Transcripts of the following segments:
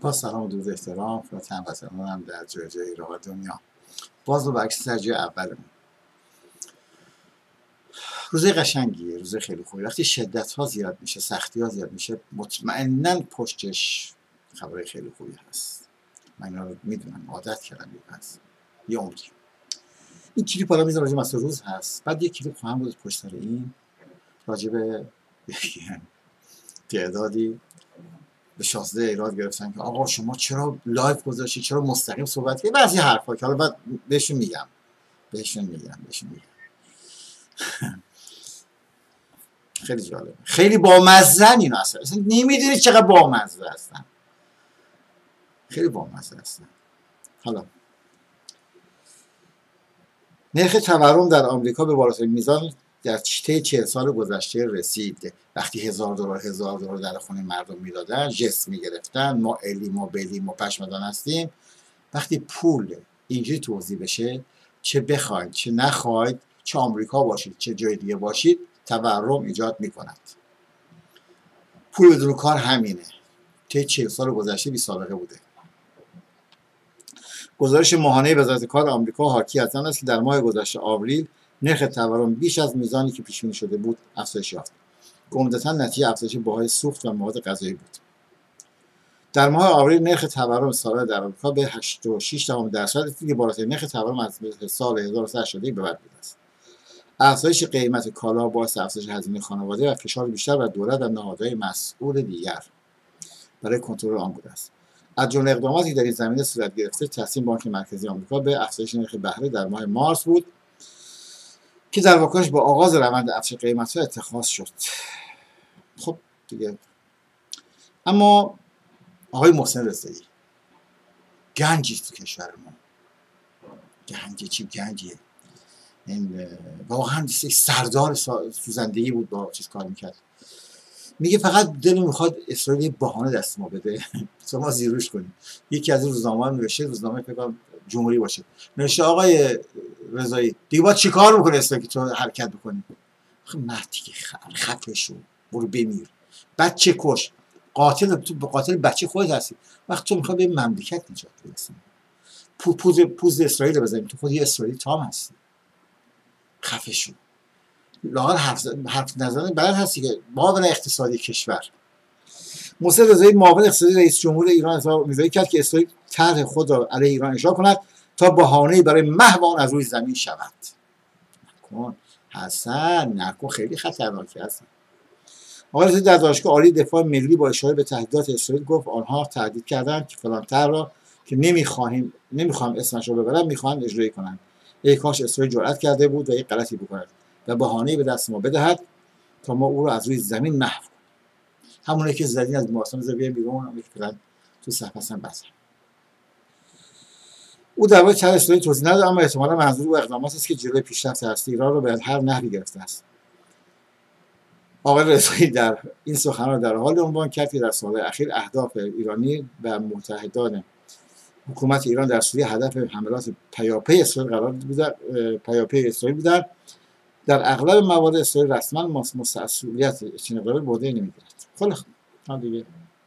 با سلام و درود و احترام خدمت هموطنانم در جای جای راه دنیا. باز رو برعکس سر جای اولمون. روزه قشنگیه، روزه خیلی خوبی. وقتی شدت ها زیاد میشه، سختی ها زیاد میشه، مطمئناً پشتش خبرهای خیلی خوبی هست. من اینا رو میدونم، عادت کردم هست. یه عمری. این کلیپ حالا میذارم راجع به مسئله روز هست. بعد یه کلیپ خواهم بود پشت سر این راجع به تعدادی به شاهزاده ایراد گرفتن که آقا شما چرا لایو گذاشتی، چرا مستقیم صحبت کردی، بعضی حرفا که حالا بعد بهشون میگم. خیلی جالبه، خیلی بامزه اینا اصلا نمیدونی چقدر بامزه هستن، خیلی بامزه هستن. حالا نرخ تورم در آمریکا به بالاترین میزان در طی 40 سال گذشته رسید. وقتی $1000 در خونه مردم میدادن، جست میگرفتن، ما علیم و بلیم و پشمدان هستیم. وقتی پول اینجوری توزیع بشه، چه بخواید چه نخواید، چه آمریکا باشید چه جای دیگه باشید، تورم ایجاد میکند. پول بدون کار همینه. طی 40 سال گذشته بی سابقه بوده. گزارش ماهانه وزارت کار آمریکا حاکی از آن است که در ماه گذشته آوریل نرخ تورم بیش از میزانی که پیش بینی شده بود افزایش یافت. عمدتاً نتیجه افزایش بهای سوخت و مواد غذایی بود. در ماه آوریل نرخ تورم ساله در آمریکا به 8.6% رسید که بالاترین نرخ تورم از سال 1980 به بعد بوده است. افزایش قیمت کالا باعث افزایش هزینه خانواده و فشار بیشتر بر دولت و نهادهای مسئول دیگر برای کنترل آن بوده است. از جمله اقداماتی که در این زمینه صورت گرفته، تصمیم بانک مرکزی آمریکا به افزایش نرخ بهره در ماه مارس بود که در واکنش به آغاز روند افزایش قیمت‌ها اتخاذ شد. خب دیگه. اما آقای محسن رضایی گنجی تو کشور ما، گنجی چی گنجیه، این واقعا سردار سوزندگی بود، با چیز کار میکرد. میگه فقط دل میخواد اسرائیل یه بهانه دست ما بده شما زیروش کنیم. یکی از روزنامه‌ها نوشته، روزنامه فکر کنم جمهوری باشه، نوشته آقای رضایی دیگه باید چیکار بکنه اسرائیل که تو حرکت بکنی؟ خب نه دیگه، خفه شو، برو بمیر، بچه کش، قاتل، تو به قاتل بچه خودت هستی. وقتی تو میخوای به مملکت نجات برسی، پوز اسرائیل بزنیم، تو خود یه اسرائیلی تام هستی. خفه شو. لاغر حرف نزدن بلد هستی که معاون اقتصادی کشور. محسن رضایی معاون اقتصادی رئیس جمهور ایران اظهار نظری کرد که اسرائیل طرح خود را علیه ایران اجرا کند تا بهانه‌ای برای محو آن از روی زمین شود. نکن حسن، نکن، خیلی خطرناکی هست. آقای رضایی در دانشگاه عالی دفاع ملی با اشاره به تهدیدات اسرائیل گفت آنها تهدید کردند که فلان طرح را که نمیخوام اسمش رو ببرم میخوان اجرایی کنند. ای کاش اسرائیل جرأت کرده بود و یک غلطی بکند و بهانه‌ای به دست ما بدهد تا ما او رو از روی زمین محو کنیم. همونایی که زدین از بیمارستان بیاین بیرون، همونایی که فعلا تو صف هستن بس. او درباره طرح اسرائیل توضیح نداد، اما احتمالاً منظور او اقداماتی است که جلوی پیشرفت هسته ایران را به هر نحوی گرفته است. آقای رضایی در این سخنان در حال عنوان کرد که در سال‌های اخیر اهداف ایرانی و متحدان حکومت ایران در سوریه هدف حملات پیاپی اسرائیل قرار بودند. در اغلب موارد اسرائیل رسما مسئولیت چنین اقدامی به عهده نمیگیرد. خیلی خوب دیگه.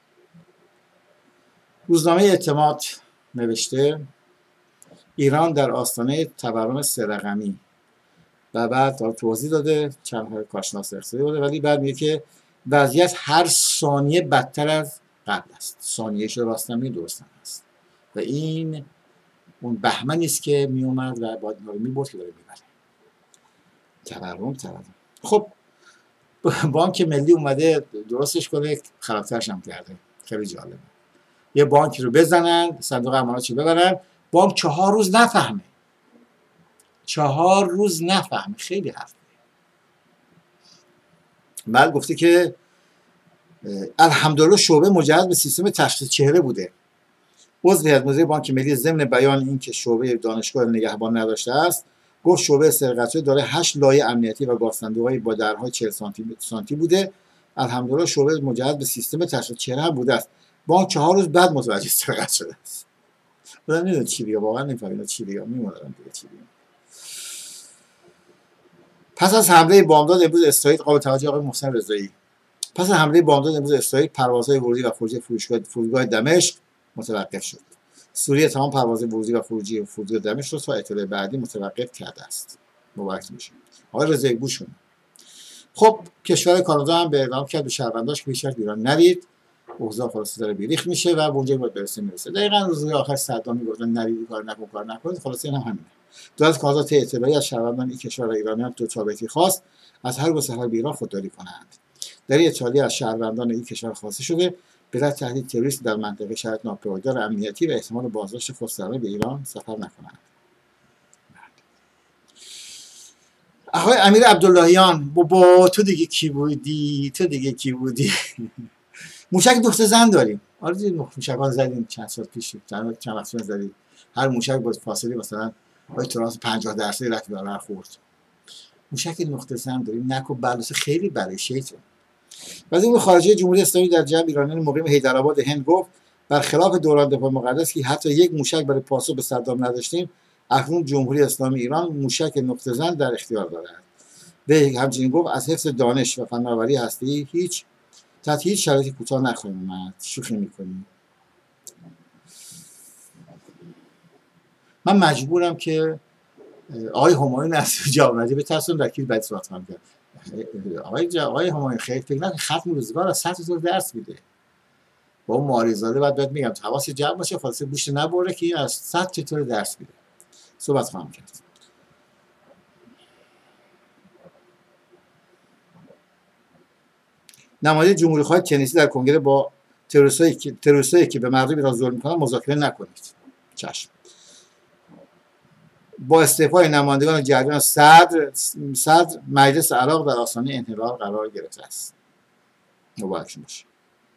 روزنامه اعتماد نوشته ایران در آستانه تورم 3 رقمی و بعد توضیح داده، چند کارشناس اقتصادی بوده، ولی بعد میگه که وضعیت هر ثانیه بدتر از قبل است. ثانیه‌اش راستم درستم است و این اون بهمنی است که میومد و باید اینا رو میبرد که داره میبره. تورم. خب بانک ملی اومده درستش کنه، خرابترش هم کرده. خیلی جالبه. یه بانک رو بزنن، صندوق اماناتشو ببرن، بانک 4 روز نفهمه. 4 روز نفهمه. خیلی حرفه. بعد گفته که الحمدلله شعبه مجهز به سیستم تشخیص چهره بوده. عضو هیئت مدیره بانک ملی ضمن بیان این که شعبه دانشگاه نگهبان نداشته است، گفت شعبه سرقتی داره 8 لایه امنیتی و گاوصندوقی با درهای 40 سانتی بوده. الحمدلله شعبه مجهز به سیستم تشخیص چهره هم بوده است. بانک 4 روز بعد متوجه سرقت شده است. خدا نمیدونه چی بگه، واقعا نمیفهمم چی بگم، میمونم دیگه چی بگم. پس از حمله بامداد امروز اسرائیل، قابل توجه آقای محسن رضایی، پس از حمله بامداد امروز اسرائیل، پروازهای ورودی و خروجی فرودگاه دمشق متوقف شد. سوریه تمام پرواز ورودی و خروجی و فرودگاه دمشق را تا اطلاع بعدی متوقف کرده است. مبارک باشه. آقای رضایی بوشون. خب کشور کانادا هم به اعلام کرد به شهرونداش که بیشتر ایران نرید، اوضاع خلاصه داره بیریخت میشه و اونجا باید میرسه. دقیقاً روزهای آخر صدام میگفتن نرید کار نکنید، خلاصه این هم همینه. دولت کانادا طی اطلاعی از شهروندان این کشور و ایرانیان دو تابعیتی خواست از هر گونه سفر به ایران خودداری کنند. در این اطلاعیه از شهروندان این کشور خواسته شده به دلیل تهدید تروریسم در منطقه شرایط ناپایدار امنیتی و احتمال بازداشت خودسرانه به ایران سفر نکنند. آقای امیر عبداللهیان بابا تو دیگه کی بودی موشک دخت زن داریم. آره دیگه موشکان زدیم چند سال پیش، چند وقت زدیم. هر موشک با فاصله مثلا با ترانس 50% رفت برابر خورد. موشک نقطه زن داریم، نک و بلوس خیلی برای شیطون. وزیر خارجه جمهوری اسلامی در جمع ایرانیان مقیم حیدرآباد هند گفت برخلاف دوران دفاع مقدس که حتی یک موشک برای پاسخ به صدام نداشتیم، اکنون جمهوری اسلامی ایران موشک نقطه زن در اختیار دارد. به همچنین گفت از حفظ دانش و فناوری هسته‌ای تحت هیچ شرایطی کوتاه نخواهیم اومد. شوخی میکنیم. من مجبورم که آقای همایون نصیری جواب نده، به ترسون وکیل بعد صحبت کنم کرد. آقای همایون خیلی فکر نکن ختم روزگار از سطح تو درس میده. با اون معارضاده بعد میگم حواس جمع باشه، خاصه گوش نبره که این از سطح چطور درس میده. صحبت خواهم کرد. نماینده جمهوری‌خواه تنیسی در کنگره با تروریستایی که به مردم ایران ظلم می‌کنند مذاکره نکنید. چشم. با استعفای نمایندگان جریان صدر مجلس عراق در آستانه انحلال قرار گرفته است. مبارک باشه.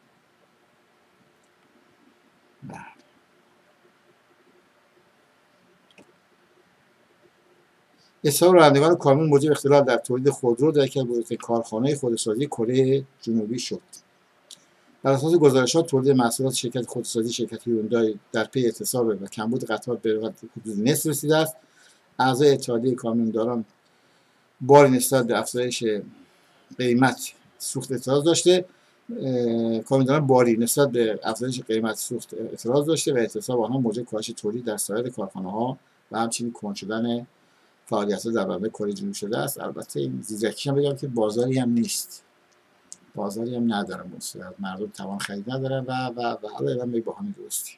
اصرار رانندگان کامیون موجب اختلال در تولید خودرو در یکی از بزرگترین کارخانه‌های خودروسازی کره جنوبی شد. بر اساس گزارشات تولید محصولات شرکت خودروسازی شرکت هیوندای در پی اعتصاب و کمبود قطعات به حدود نصف رسیده است. اعضای اتحادیه کامیونداران باری نسبت به افزایش قیمت سوخت اعتراض داشته. کامیونداران باری نسبت به افزایش قیمت سوخت اعتراض داشته و اعتصاب آنها موجب کاهش تولید در سایر کارخانه‌ها و همچنین کند شدن فعالیت‌ها در منطقه کره جنوبی شده است. البته این زیرکیش هم بگم که بازاری هم نیست، بازاری هم نداره، مردم توان خرید ندارن و حالا هم با همین درستی.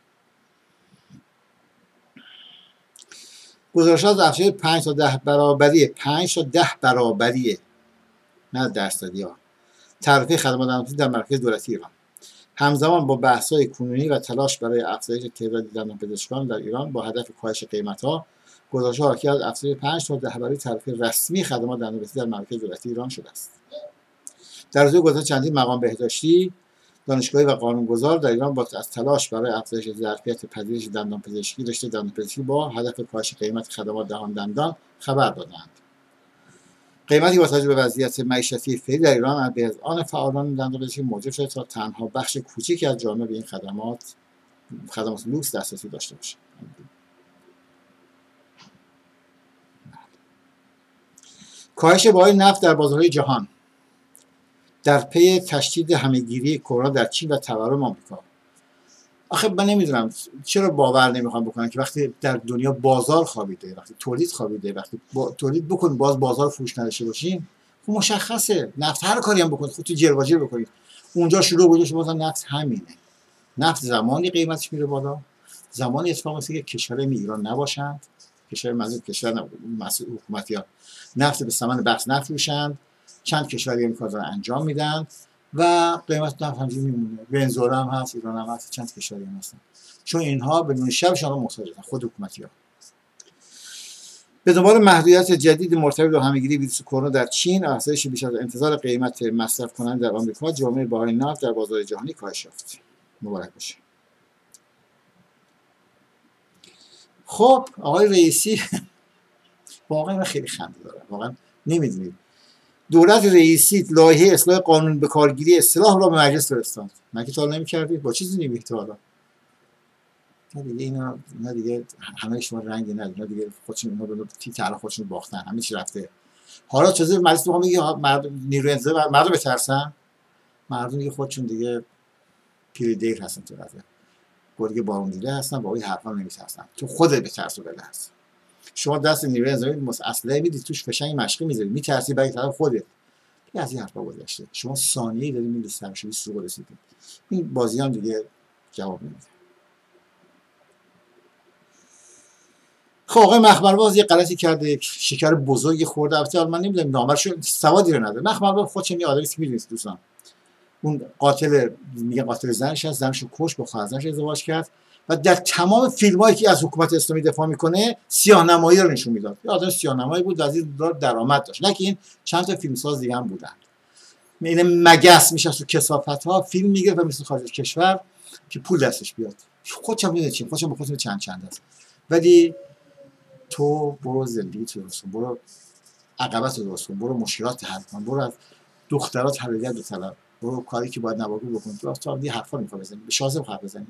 گزارشات از افزایش 5 تا 10 برابری نه درصدی ها تعرفه خدمات دندانپزشکی در مرکز دولتی ایران همزمان با بحث‌های کنونی و تلاش برای افزایش تعداد دندانپزشکان در ایران با هدف کاهش قیمت‌ها، گزارش‌ها حاکی از افزایش 5 تا 10 برابری تعرفه رسمی خدمات دندانپزشکی در مرکز دولتی ایران شده است. در روز گذشته چندین مقام بهداشتی، دانشگاهی و قانونگذار در ایران با از تلاش برای افزایش ظرفیت پذیرش دندانپزشکی رشته دندانپزشکی با هدف کاهش قیمت خدمات دندان خبر دادند. قیمتی با توجه به وضعیت معیشتی فعلی در ایران به آن فعالان دندانپزشکی موجب شده تا تنها بخش کوچکی از جامعه به این خدمات لوکس دسترسی داشته باشه. کاهش بهای نفت در بازارهای جهان در پی تشدید همه‌گیری کرونا در چین و تورم آمریکا. آخه من نمیدونم چرا باور نمیخوام بکنن که وقتی در دنیا بازار خوابیده، وقتی تولید خوابیده، وقتی تولید بکنید باز بازار فروش نداشته باشین، خب مشخصه نفت هر کاری هم بکنید، خود تو جر بکنید اونجا شروع بشه باز نفت همینه. نفت زمانی قیمتش میره بالا، زمانی اتفاق میفته که کشورهای ایران نباشند، کشور مسئول حکومتی‌ها نفت به ثمن بخس نفروشند، چند کشوری این کار رو انجام میدن و قیمت نفت همینجوری میمونه. ونزوئلا هم هست، ایران هم هست، چند کشوری هم هستن، چون اینها بدون شبشان محتاجن خود حکومتی‌ها. به دنبال محدودیت جدید مرتبط با همه‌گیری ویروس کرونا در چین، افزایش بیش از انتظار قیمت مصرف کننده در آمریکا، جامعه بهای نفت در بازار جهانی کاهش یافت. مبارک باشه. خب آقای رئیسی واقعا خیلی خنده داره، واقعا نمیدونید. دولت رئیسی لایحه اصلاح قانون به کارگیری اصطلاح را به مجلس فرستاد. من که تا حالا نمی‌کردید، با چیزی نمی‌گید حالا. نه دیگه اینا دیگه همه شما رنگی نداره، دیگه خودشون اینا به طرح خودشون باختن، همه چی رفته. حالا چیزی مجلس می‌خوام بگه نیروی انتظامی مردم بترسن، مردم دیگه خودشون دیگه پیر دیر هستن تو رفته. گرگ بارون دیده هستن، با این حرفا نمیترسن. تو خودت به ترس و بله هست. شما دست نیروی انتظامی اسلحه میدید، توش فشنگ مشقی میذاری، میترسی برای طرف خودت. این از این حرفا گذشته. شما ثانیه‌ای دارید میرید سرشوی سوق رسیدید. این بازیان دیگه جواب نمیده. خب آقای مخمرباز یه غلطی کرده، شکر بزرگی خورده. البته من نمیدونم نامرشو سوادی رو نداره. مخمرباز خودش یه آدمی که میدونید دوستان، اون قاتل، میگه قاتل زنش هست، زنشو کش، با خواهرزنش ازدواج کرد و در تمام فیلمایی که از حکومت اسلامی دفاع میکنه سیاه‌نمایی رو نشون میداد. یه آدم سیاه‌نمایی بود و از این درآمد داشت. نه که این چند تا فیلمساز دیگه هم بودن. این مگس میشه تو کثافت‌ها فیلم میگه و مثل خارج کشور که پول دستش بیاد. خودم میدونم چی، خودم به خودم چند است. ولی تو برو زندگی تو درست کن، برو عقبات درست کن، برو مشکلات حل کن، برو از دخترات حلقه دو طلب، برو کاری که باید نباید بکن. تو اصلا دی حرفا میخواد بزنی، به شازم حرف بزنی.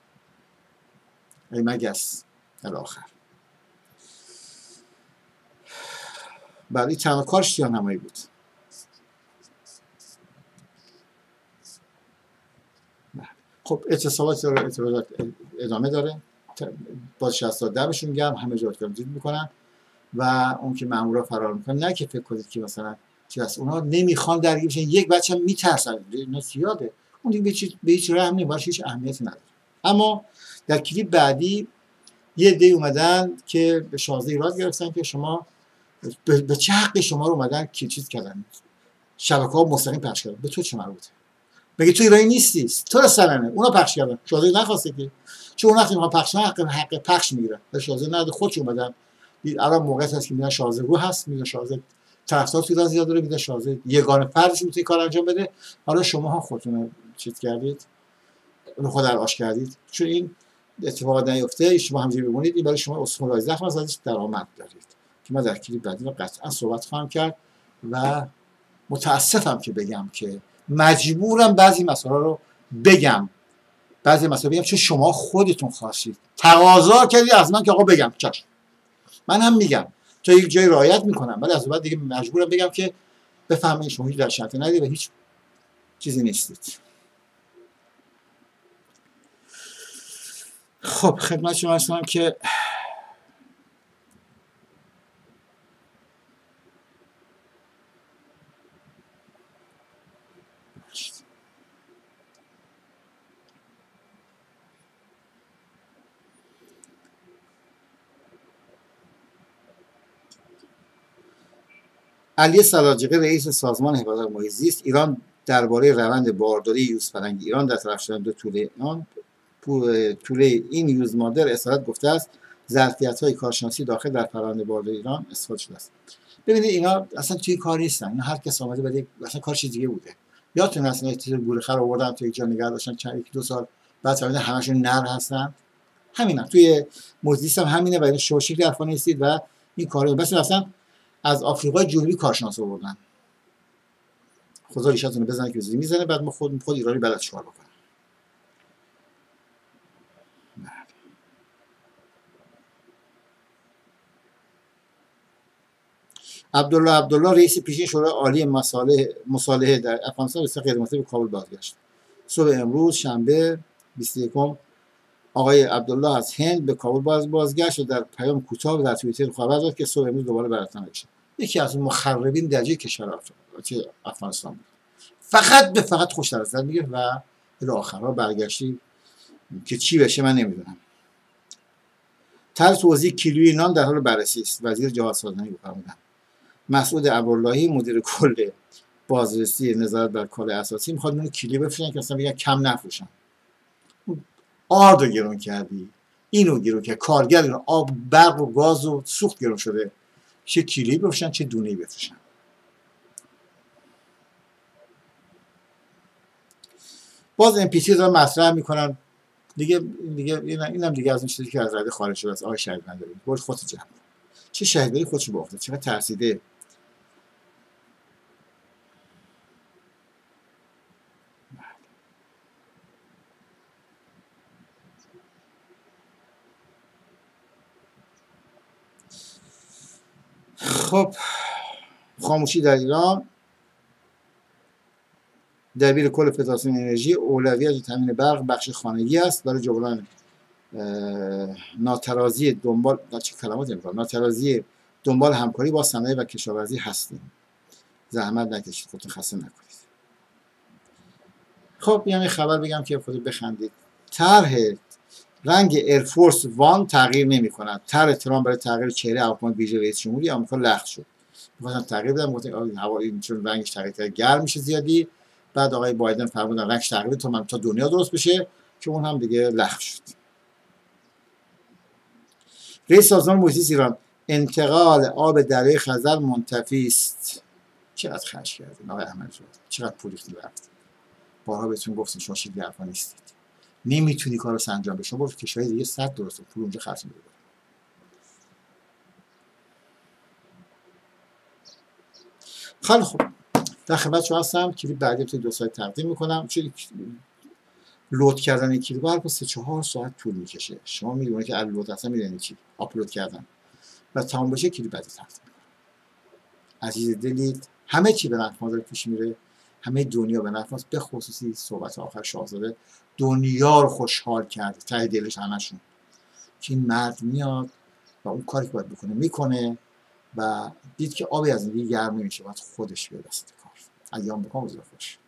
ای مگس الاخر. بعدی تنها کارش سیاه‌نمایی بود. خب اتصالات ادامه داره. باز 60 دمشون گرم، همه جا تمدید میکنن و اون که مامورا فرار میکنن. نه که فکر کنید که مثلا چی هست، اونها نمیخوان درگیر بشن. یک بچه هم میترسن، اینا زیاده، اون دیگه به هیچ رحم نمیشه، هیچ اهمیتی نداره. اما در کلیپ بعدی یه عده اومدن که به شازده ایراد گرفتن که شما به چه حقی شما رو اومدن که چیز کردن، شبکه‌ها مستقیم پخش کردن. به تو چه مربوطه؟ بگی تو ایرانی نیستی، تو را سرنه اونا پخش کردن، شازده نخواسته که، چون اون وقتی میخوان پخش کنن حق پخش میگیرن و شازده نداده، خودش اومدن. الان موقعی هست که میگن شازده رو هست، میگن شازده طرفدار تو ایران زیاد داره، میگن شازده یگانه فردش میتونه کار انجام بده. حالا شما ها خودتون چیز کردید، رو خود در آش کردید، چون این اتفاق نیفته شما همینجوری بمونید، این برای شما اسطوره‌ای زخم ازش درآمد دارید که من در کلیپ بعدی قطعا صحبت خواهم کرد و متاسفم که بگم که مجبورم بعضی مسائل رو بگم، چون شما خودتون خواستید، تقاضا کردید از من که آقا بگم. چشم، من هم میگم، تا یک جای رعایت میکنم، ولی از بعد دیگه مجبورم بگم که بفهمید شما هیچ در شرط ندید و هیچ چیزی نیستید. خب خدمت شما هستم که علی سلاجقی رئیس سازمان حفاظت محیط زیست ایران درباره روند بارداری یوزپلنگ ایران در طرف شدن دو توله این یوز مادر اصالت گفته است ظرفیت‌های کارشناسی داخل در پرونده بارداری ایران استفاده شده است. ببینید اینا اصلا توی کار نیستن، اینا هر کس اومده بعد اصلا کار چیز دیگه بوده. یادتون اصلا یک گورخر آوردن تو یک جا نگه داشتن چند یک دو سال، بعد فهمیدن همشون نر هستن. همینا توی موزیس هم همینه و این شوشی حرفا نیستید و این کارو بس اصلا از آفریقای جنوبی کارشناس آوردن. خدا ریشتون رو بزنه که زودی میزنه، بعد ما خود ایرانی بلد چیکار بکنه. عبدالله رئیس پیشین شورای عالی مصالحه در افغانستان به غیر متوجه به کابل بازگشت. صبح امروز شنبه 21 آقای عبدالله از هند به کابل بازگشت و در پیام کوتاه در توییتر خبر داد که صبح امروز دوباره برطرف شد. یکی از مخربین درجه کشور افغانستان بود. فقط خوش در نظر میگه و الی آخرها برگشتی که چی بشه من نمیدونم. طرح توزیع کیلویی نان در حال بررسی است. وزیر جهادسازی فرمودن. مسعود ابراللهی مدیر کل بازرسی نظارت بر کالای اساسی میخواد اون کیلو بفروشن که اصلا بگن کم نفروشن. آردو گرون کردی، اینو گرون کرد، کارگر گرون، آب برق و گاز و سوخت گرون شده، چه کیلویی بفروشن چه دونه‌ای بفروشن. باز ام پی تی رو مطرح میکنن دیگه اینم دیگه از اون چیزی که از رده خارج شده است. آقای شهید نداری برو خودت جمع چه شهیدی خودشو باخته، چقدر ترسیده. خب خاموشی در ایران. دبیر کل فدراسیون انرژی اولویت تامین برق بخش خانگی است برای جبران ناترازی دنبال چه کلمات میگم، ناترازی دنبال همکاری با صنایع و کشاورزی هستیم. زحمت نکشید، خودتون خسته نکنید. خب یعنی خبر بگم که خودتون بخندید. طرح رنگ ایرفورس وان تغییر نمی کند. طرح ترامپ برای تغییر چهره هواپیمای ویژه رئیس جمهوری آمریکا لغو شد. می‌خواستن تغییر بدن، گفتن هوایی چون رنگش تغییر کرد گرم میشه زیادی. بعد آقای بایدن فرمودن رنگش تغییر تا دنیا درست بشه، که اون هم دیگه لغو شد. رئیس سازمان محیط زیست ایران: انتقال آب دریای خزر منتفی است. چقدر خرج کردین آقای احمدی؟ چقدر پول ریختید رفت؟ بارها بهتون گفتیم شما شیفته حرفا نیستید، نمیتونی کارو انجام بدی. شما برو کشورهای دیگه 100 درسته پول اونجا خرج می‌کنید. خیلی خوب، در خدمت شما هستم. کلیپ بعدی تو 2 ساعت تقدیم میکنم. چون لود کردن این کلیپ هر 3-4 ساعت طول میکشه. شما میدونید که لود اصلا میدونید چی آپلود کردن و تمام بشه کلیپ بعدی تقدیم میکنم. عزیز دلید، همه چی به نفع ما داره پیش میره، همه دنیا به نفع ماست. به خصوصی صحبت آخر شاهزاده دنیا رو خوشحال کرد ته دلش همشون، که این مرد میاد و اون کاری که باید بکنه میکنه و دید که آبی از این دیگه گرم نمیشه، باید خودش بیاد دست کار. ایام بکن روز خوش.